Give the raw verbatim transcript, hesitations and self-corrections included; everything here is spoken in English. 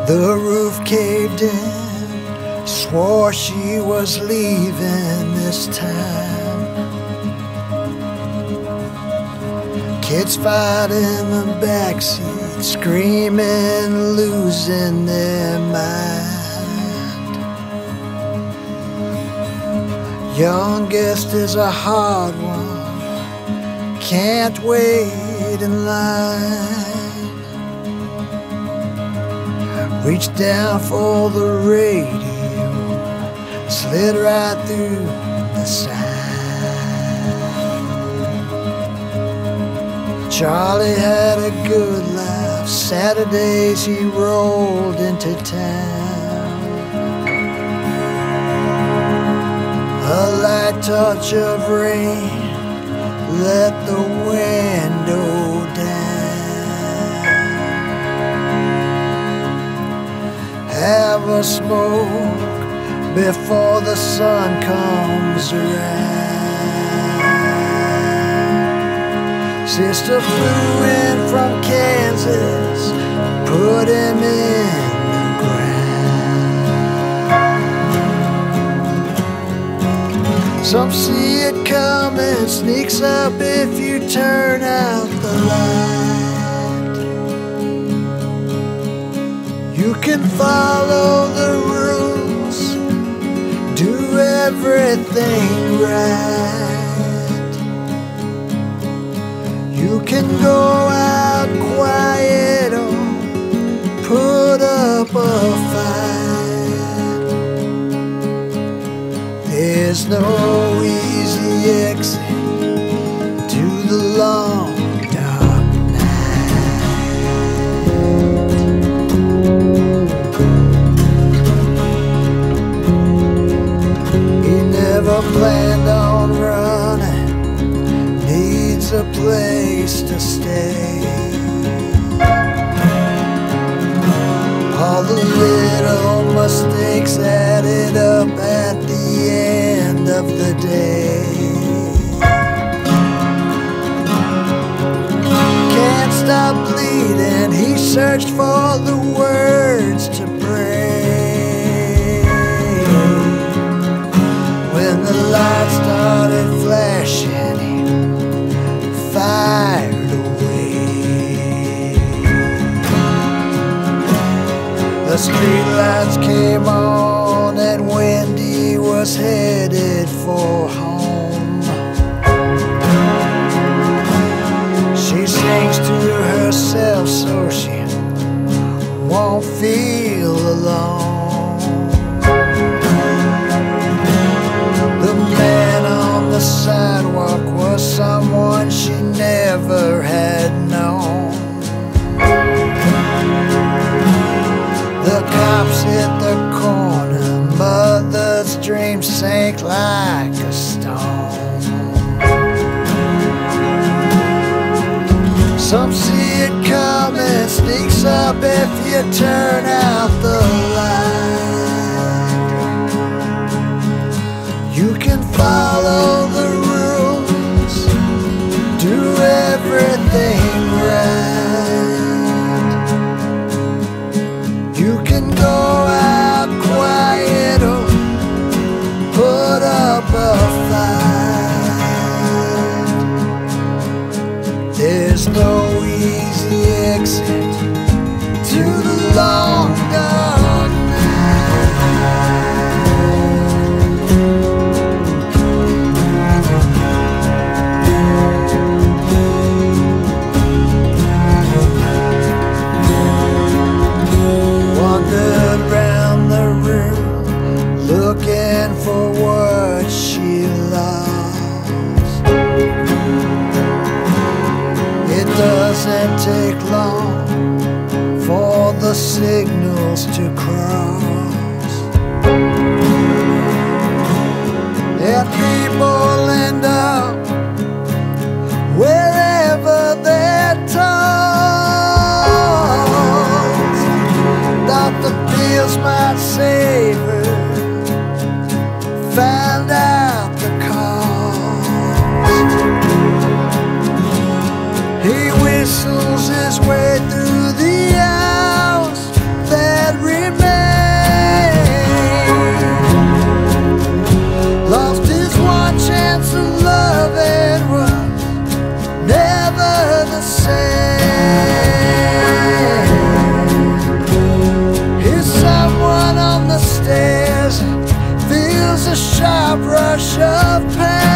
The roof caved in, swore she was leaving this time. Kids fight in the backseat, screaming, losing their mind. Youngest is a hard one, can't wait in line. Reached down for the radio, slid right through the sign. Charlie had a good life, Saturdays he rolled into town. A light touch of rain let the window down. Have a smoke before the sun comes around. Sister flew in from Kansas, put him in the ground. Some see it coming, sneaks up if you turn out the light. You can follow the rules, do everything right. You can go out quiet or put up a fight. There's no easy exit to the long dark planned on running, needs a place to stay. All the little mistakes added up at the end of the day. Can't stop bleeding, he searched for the words to pray. When the light started flashing, he fired away. The street lights came on and Wendy was headed for home. She sings to herself so she won't feel alone. The sidewalk was someone she never had known. The cops hit the corner, mother's dreams sank like a stone. Some see it coming, sneaks up if you turn out the light. You can follow the rules, do everything right. You can go out quiet or put up a fight. There's no easy exit to the long dark night. eyes, feels a sharp rush of pain.